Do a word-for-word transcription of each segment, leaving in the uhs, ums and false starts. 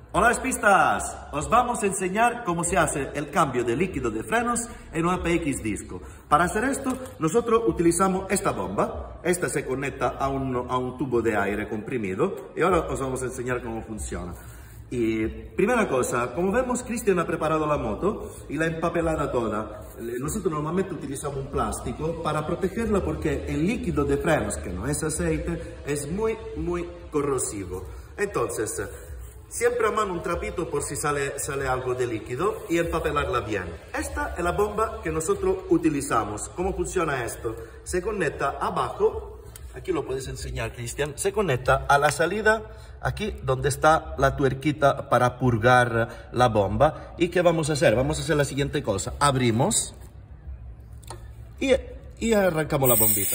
Hola espistas, os vamos a enseñar cómo se hace el cambio de líquido de frenos en un A P X disco. Para hacer esto, nosotros utilizamos esta bomba. Esta se conecta a un, a un tubo de aire comprimido y ahora os vamos a enseñar cómo funciona. Y primera cosa, como vemos, Cristian ha preparado la moto y la empapelada toda. Nosotros normalmente utilizamos un plástico para protegerla porque el líquido de frenos, que no es aceite, es muy, muy corrosivo. Entonces, siempre a mano un trapito por si sale, sale algo de líquido y empapelarla bien. Esta es la bomba que nosotros utilizamos. ¿Cómo funciona esto? Se conecta abajo, aquí lo puedes enseñar, Cristian, se conecta a la salida, aquí donde está la tuerquita para purgar la bomba. ¿Y qué vamos a hacer? Vamos a hacer la siguiente cosa. Abrimos y, y arrancamos la bombita.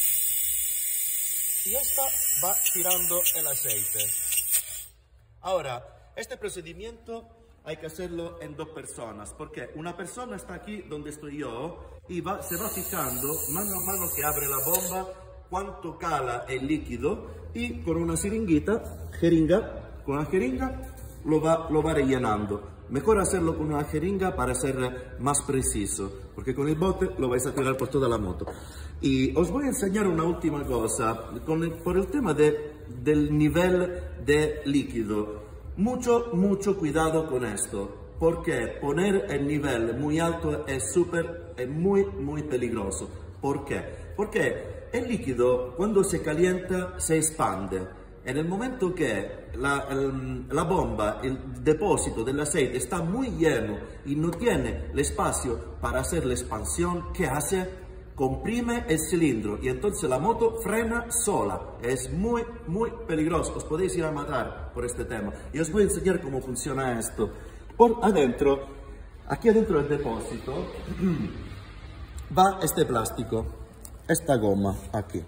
Y esta va tirando el aceite. Ahora, este procedimiento hay que hacerlo en dos personas, porque una persona está aquí donde estoy yo y va, se va fijando mano a mano que abre la bomba cuánto cala el líquido y con una jeringuita, jeringa, con una jeringa lo va, lo va rellenando. Mejor hacerlo con una jeringa para ser más preciso, porque con el bote lo vais a tirar por toda la moto. Y os voy a enseñar una última cosa, con el, por el tema de, del nivel de líquido. Mucho, mucho cuidado con esto, porque poner el nivel muy alto es súper, es muy, muy peligroso. ¿Por qué? Porque el líquido cuando se calienta se expande. En el momento que la, el, la bomba, el depósito del aceite está muy lleno y no tiene el espacio para hacer la expansión, ¿qué hace? Comprime el cilindro y entonces la moto frena sola. Es muy, muy peligroso. Os podéis ir a matar por este tema. Y os voy a enseñar cómo funciona esto. Por adentro, aquí adentro del depósito, va este plástico, esta goma aquí.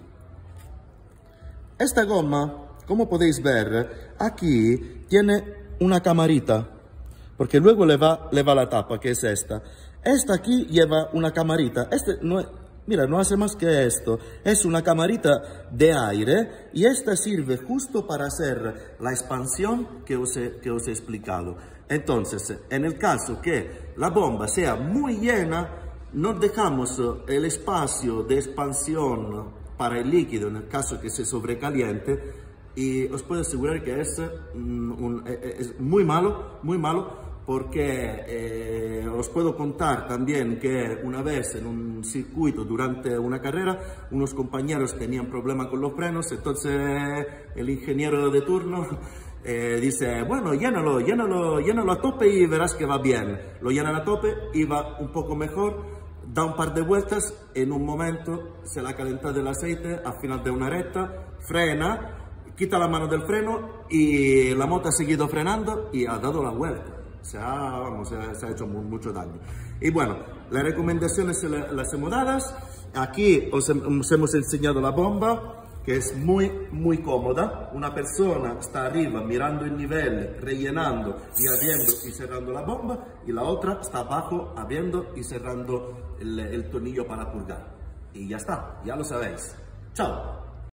Esta goma, como podéis ver, aquí tiene una camarita, porque luego le va, le va la tapa, que es esta. Esta aquí lleva una camarita. Este no es, mira, no hace más que esto. Es una camarita de aire y esta sirve justo para hacer la expansión que os he, que os he explicado. Entonces, en el caso que la bomba sea muy llena, no dejamos el espacio de expansión para el líquido en el caso que se sobrecaliente. Y os puedo asegurar que es, un, un, es muy malo, muy malo, porque eh, os puedo contar también que una vez en un circuito durante una carrera, unos compañeros tenían problemas con los frenos, entonces el ingeniero de turno eh, dice, bueno, llénalo, llénalo, llénalo a tope y verás que va bien. Lo llenan a tope y va un poco mejor, da un par de vueltas, en un momento se la calenta del aceite, al final de una recta, frena, quita la mano del freno y la moto ha seguido frenando y ha dado la vuelta. Se ha, vamos, se ha, se ha hecho muy, mucho daño. Y bueno, las recomendaciones las hemos dadas. Aquí os, os hemos enseñado la bomba, que es muy, muy cómoda. Una persona está arriba mirando el nivel, rellenando y abriendo y cerrando la bomba. Y la otra está abajo abriendo y cerrando el, el tornillo para purgar. Y ya está, ya lo sabéis. Chao.